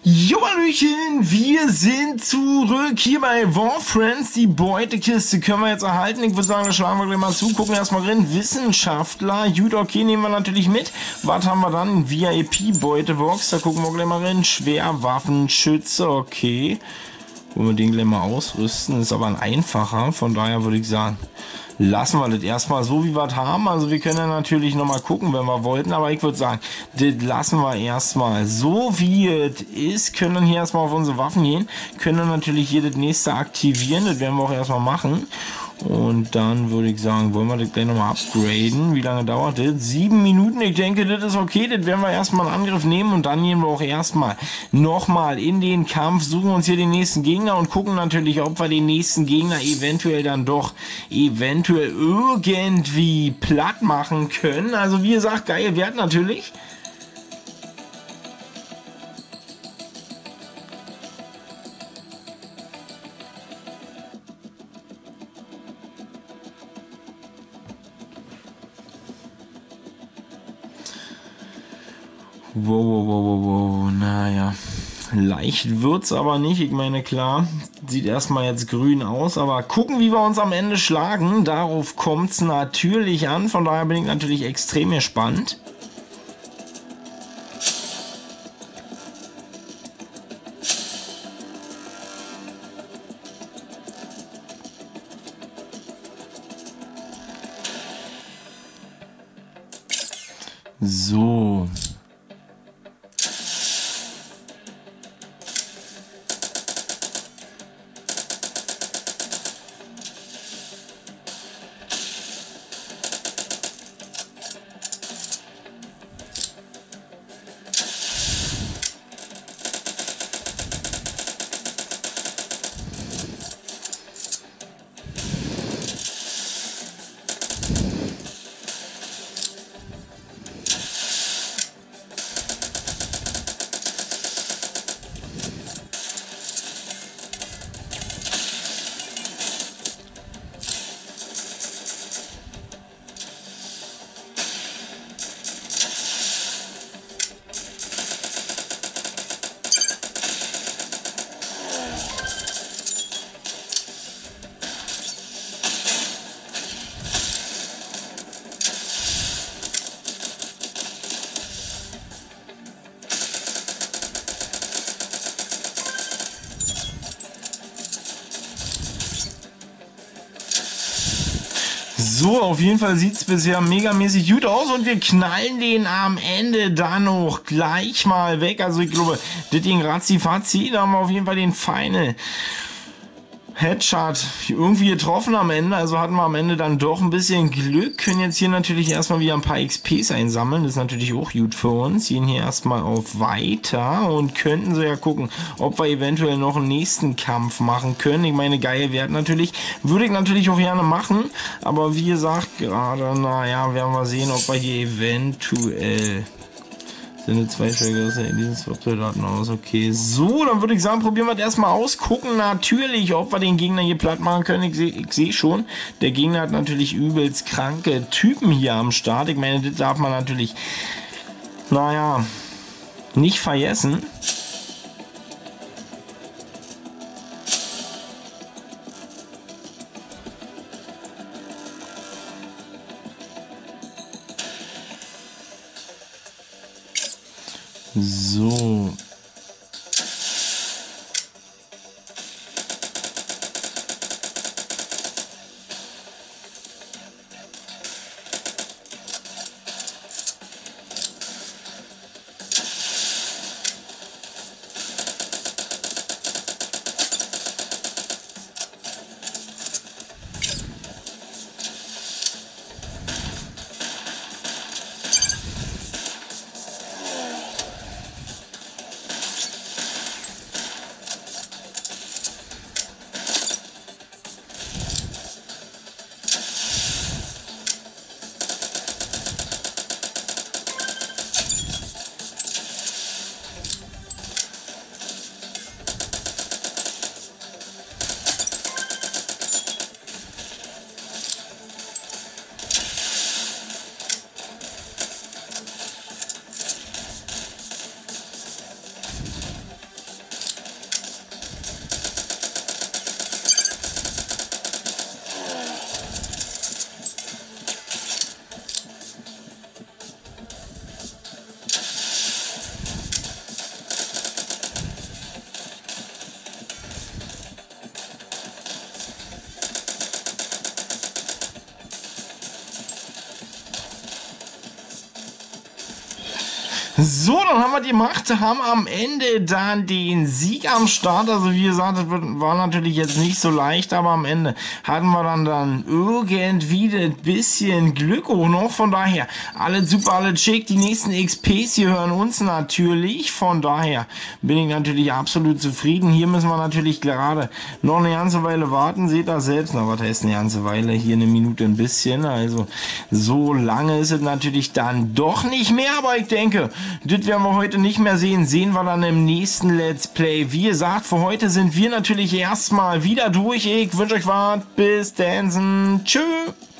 Jo, Hallöchen, wir sind zurück hier bei War Friends. Die Beutekiste können wir jetzt erhalten. Ich würde sagen, da schlagen wir gleich mal zu. Gucken erstmal drin. Wissenschaftler. Gut, okay, nehmen wir natürlich mit. Was haben wir dann? VIP-Beutebox. Da gucken wir gleich mal rein. Schwerwaffenschütze, okay. Wollen wir den gleich mal ausrüsten. Ist aber ein einfacher. Von daher würde ich sagen, lassen wir das erstmal so, wie wir es haben. Also wir können ja natürlich nochmal gucken, wenn wir wollten. Aber ich würde sagen, das lassen wir erstmal so, wie es ist. Können dann hier erstmal auf unsere Waffen gehen. Können dann natürlich hier das nächste aktivieren. Das werden wir auch erstmal machen. Und dann würde ich sagen, wollen wir das gleich nochmal upgraden. Wie lange dauert das? 7 Minuten. Ich denke, das ist okay. Das werden wir erstmal in Angriff nehmen. Und dann gehen wir auch erstmal nochmal in den Kampf. Suchen uns hier den nächsten Gegner und gucken natürlich, ob wir den nächsten Gegner eventuell dann doch irgendwie platt machen können. Also wie gesagt, geil Wert natürlich. Wow, naja, leicht wird's aber nicht. Ich meine, klar, sieht erstmal jetzt grün aus, aber gucken, wie wir uns am Ende schlagen. Darauf kommt's natürlich an, von daher bin ich natürlich extrem gespannt. So. So, auf jeden Fall sieht es bisher megamäßig gut aus und wir knallen den am Ende dann auch gleich mal weg. Also ich glaube, das Ding ratzi-fazi, da haben wir auf jeden Fall den Final Headshot irgendwie getroffen am Ende, also hatten wir am Ende dann doch ein bisschen Glück, können jetzt hier natürlich erstmal wieder ein paar XPs einsammeln, das ist natürlich auch gut für uns, gehen hier erstmal auf Weiter und könnten so ja gucken, ob wir eventuell noch einen nächsten Kampf machen können. Ich meine, geil Wert natürlich, würde ich natürlich auch gerne machen, aber wie gesagt, gerade, naja, werden wir sehen, ob wir hier eventuell sind zwei Stärke in diesen Swap-Soldaten aus. Okay, so, dann würde ich sagen, probieren wir das erstmal aus. Gucken natürlich, ob wir den Gegner hier platt machen können. Ich sehe schon, der Gegner hat natürlich übelst kranke Typen hier am Start. Ich meine, das darf man natürlich, naja, nicht vergessen. So. So, dann haben wir die gemacht, haben am Ende dann den Sieg am Start. Also wie gesagt, das war natürlich jetzt nicht so leicht, aber am Ende hatten wir dann irgendwie ein bisschen Glück auch noch. Von daher, alle super, alle schick. Die nächsten XPs hier hören uns natürlich. Von daher bin ich natürlich absolut zufrieden. Hier müssen wir natürlich gerade noch eine ganze Weile warten. Seht das selbst. Na, was heißt eine ganze Weile? Hier eine Minute ein bisschen. Also so lange ist es natürlich dann doch nicht mehr, aber ich denke, das werden wir heute nicht mehr sehen. Sehen wir dann im nächsten Let's Play. Wie gesagt, für heute sind wir natürlich erstmal wieder durch. Ich wünsche euch was. Bis dann. Tschüss.